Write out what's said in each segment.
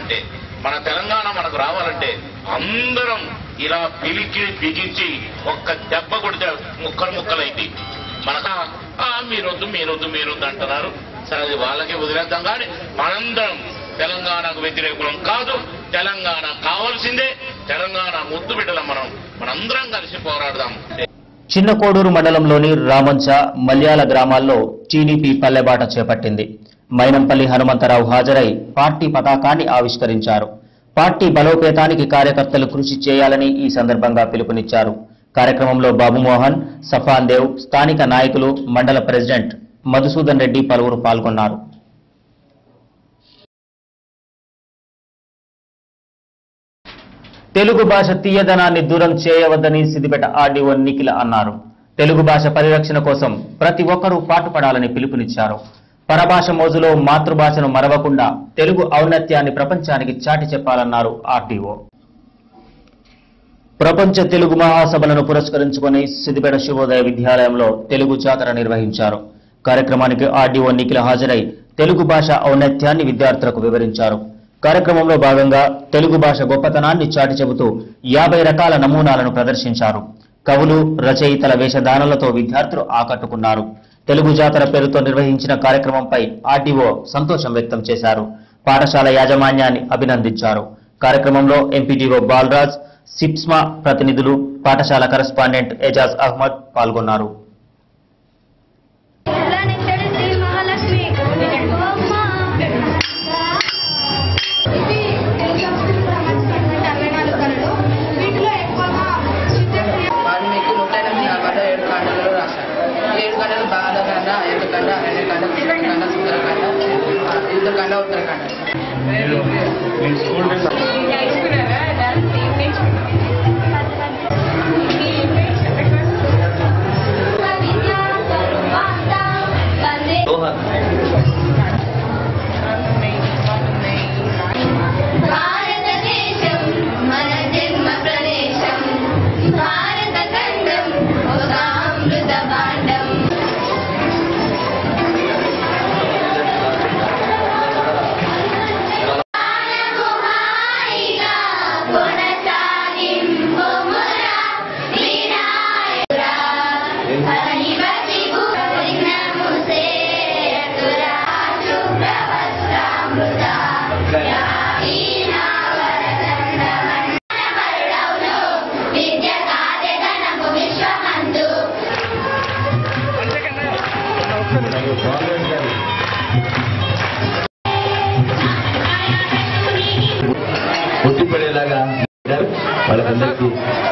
రావాలంటే, మన తెలంగాణ మనకు రావాలంటే అందరం ఇలా పిలికి బిగించి ఒక్క దెబ్బ కొడితే ముక్కలైంది. మనకు మీరొద్దు అంటున్నారు. సరే, అది వాళ్ళకి వదిలేద్దాం. కానీ మనందరం తెలంగాణకు వ్యతిరేకులం కాదు. తెలంగాణ కావాల్సిందే. తెలంగాణ ముద్దు బిడ్డలం. మనందరం కలిసి పోరాడదాం. చిన్న కోడూరు మండలంలోని రామంచ, మల్యాల గ్రామాల్లో టీడీపీ పల్లెబాట చేపట్టింది. మైనంపల్లి హనుమంతరావు హాజరై పార్టీ పతాకాన్ని ఆవిష్కరించారు. పార్టీ బలోపేతానికి కార్యకర్తలు కృషి చేయాలని ఈ సందర్భంగా పిలుపునిచ్చారు. కార్యక్రమంలో బాబుమోహన్, సఫాన్ దేవ్, స్థానిక నాయకులు, మండల ప్రెసిడెంట్ మధుసూదన్ రెడ్డి పలువురు పాల్గొన్నారు. తెలుగు భాష తీయదనాన్ని దూరం చేయవద్దని సిద్దిపేట ఆర్డీఓ నిఖిల అన్నారు. తెలుగు భాష పరిరక్షణ కోసం ప్రతి ఒక్కరూ పాటుపడాలని పిలుపునిచ్చారు. పరభాష మోజులో మాతృభాషను మరవకుండా తెలుగు ఔన్నత్యాన్ని ప్రపంచానికి చాటి చెప్పాలన్నారు ఆర్డీఓ. ప్రపంచ తెలుగు మహాసభలను పురస్కరించుకుని సిద్దిపేట శివోదయ విద్యాలయంలో తెలుగు జాతర నిర్వహించారు. కార్యక్రమానికి ఆర్డీఓ నిఖిల హాజరై తెలుగు భాష ఔన్నత్యాన్ని విద్యార్థులకు వివరించారు. కార్యక్రమంలో భాగంగా తెలుగు భాష గొప్పతనాన్ని చాటి చెబుతూ 50 రకాల నమూనాలను ప్రదర్శించారు. కవులు, రచయితల వేషధారణలతో విద్యార్థులు ఆకట్టుకున్నారు. తెలుగు జాతర పేరుతో నిర్వహించిన కార్యక్రమంపై ఆర్డీఓ సంతోషం వ్యక్తం చేశారు. పాఠశాల యాజమాన్యాన్ని అభినందించారు. కార్యక్రమంలో ఎంపీడీఓ బాలరాజ్, సిప్స్మా ప్రతినిధులు, పాఠశాల కరెస్పాండెంట్ ఎజాజ్ అహ్మద్ పాల్గొన్నారు. ఒట్టిపడేలాగా వాళ్ళకందరికీ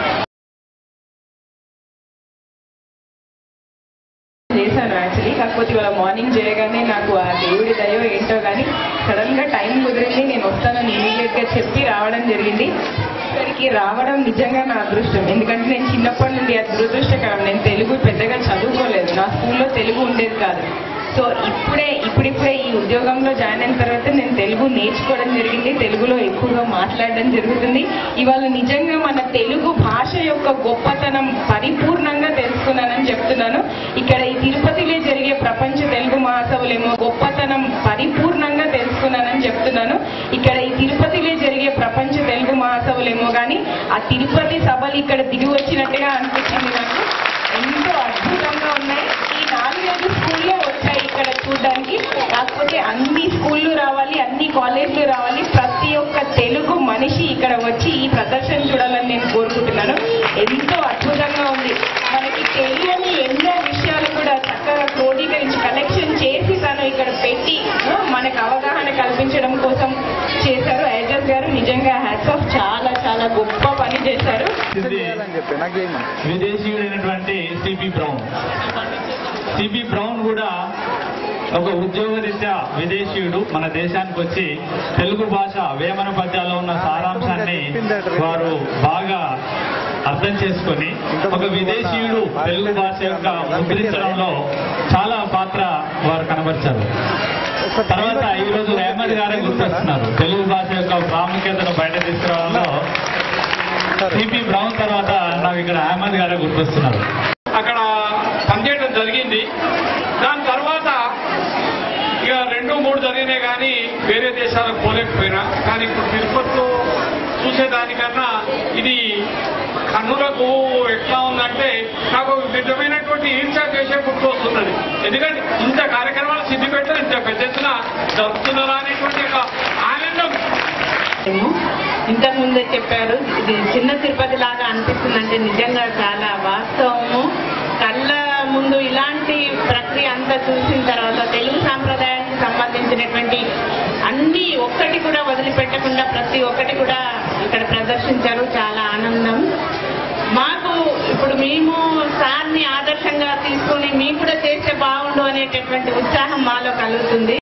చేశాను యాక్చువల్లీ. కాకపోతే ఇవాళ మార్నింగ్ చేయగానే నాకు ఆ దేవుడి దయో ఏంటో కానీ సడన్ గా టైం కుదిరింది. నేను వస్తానని ఇమీడియట్ గా చెప్పి రావడం జరిగింది. ఇక్కడికి రావడం నిజంగా నా అదృష్టం. ఎందుకంటే నేను చిన్నప్పటి నుండి అది దురదృష్టకరం. నేను తెలుగు పెద్దగా చదువుకోలేదు. నా స్కూల్లో తెలుగు ఉండేది కాదు. సో ఇప్పుడిప్పుడే ఈ ఉద్యోగంలో జాయిన్ అయిన తర్వాత నేను తెలుగు నేర్చుకోవడం జరిగింది. తెలుగులో ఎక్కువగా మాట్లాడడం జరుగుతుంది. ఇవాళ నిజంగా మన తెలుగు భాష యొక్క గొప్పతనం పరిపూర్ణంగా తెలుసుకున్నానని చెప్తున్నాను. ఇక్కడ ఈ తిరుపతిలో జరిగే ప్రపంచ తెలుగు మహాసభలేమో గొప్పతనం పరిపూర్ణంగా తెలుసుకున్నానని చెప్తున్నాను. ఇక్కడ ఈ తిరుపతిలో జరిగే ప్రపంచ తెలుగు మహాసభలేమో కానీ ఆ తిరుపతి సభలు ఇక్కడ దిగి వచ్చినట్టుగా అనిపించింది నాకు. ఎంతో అద్భుతంగా ఉన్నాయి. ఈ 4-5 స్కూల్లో వచ్చాయి ఇక్కడ చూడడానికి. కాకపోతే అన్ని స్కూళ్ళు రావాలి, అన్ని కాలేజీలు రావాలి. ప్రతి ఒక్క తెలుగు మనిషి ఇక్కడ వచ్చి ఈ ప్రదర్శన చూడాలని నేను కోరుకుంటున్నాను. ఎంతో అద్భుతంగా ఉంది. మనకి తెలియని ఎన్నో విషయాలు కూడా చక్కగా క్రోడీకరించి కలెక్షన్ చేసి తను ఇక్కడ పెట్టి మనకు అవగాహన కల్పించడం కోసం చేశారు. ఏజస్ గారు నిజంగా హ్యాట్స్ ఆఫ్. చాలా చాలా గొప్ప పని చేశారు. విదేశీయుడైనటువంటి సిపి బ్రౌన్ కూడా ఒక ఉద్యోగరీత్యా విదేశీయుడు మన దేశానికి వచ్చి తెలుగు భాష వేమన పద్యాల్లో ఉన్న సారాంశాన్ని వారు బాగా అర్థం చేసుకొని ఒక విదేశీయుడు తెలుగు భాష యొక్క ముద్రించడంలో చాలా పాత్ర వారు కనబరిచారు. తర్వాత ఈరోజు అహ్మద్ గారే గుర్తొస్తున్నారు. తెలుగు భాష యొక్క ప్రాముఖ్యతను బయట తీసుకురావడంలో సిపి బ్రౌన్ తర్వాత నాకు ఇక్కడ అహ్మద్ గారే గుర్తొస్తున్నారు. అక్కడ పనిచేయడం జరిగింది. దాని తర్వాత ఇక 2-3 జరిగినాయి కానీ వేరే దేశాలకు పోలేకపోయినా కానీ ఇప్పుడు తిరుపతిలో చూసేదానికన్నా ఇది కన్నులకు ఎట్లా ఉందంటే నాకు ఒక విధమైనటువంటి ఈర్ష్య చేసే పుట్టు వస్తున్నది. ఎందుకంటే ఇంత కార్యక్రమాలు సిద్ధిపేటలో ఇంత పెద్ద ఎత్తున జరుపుతున్నారా అనేటువంటి ఒక ఆనందం. ఇంతకు ముందే చెప్పారు, ఇది చిన్న తిరుపతి లాగా అనిపిస్తుందంటే నిజంగా చాలా వాస్తవము. కళ్ళ ముందు ఇలాంటి ప్రక్రియ అంతా చూసిన తర్వాత తెలుగు సాంప్రదాయానికి సంబంధించినటువంటి అన్ని ఒక్కటి కూడా వదిలిపెట్టకుండా ప్రతి ఒక్కటి కూడా ఇక్కడ ప్రదర్శించారు. చాలా ఆనందం. మాకు ఇప్పుడు మేము సార్ని ఆదర్శంగా తీసుకొని మేము కూడా చేస్తే బాగుండు అనేటటువంటి ఉత్సాహం మాలో కలుగుతుంది.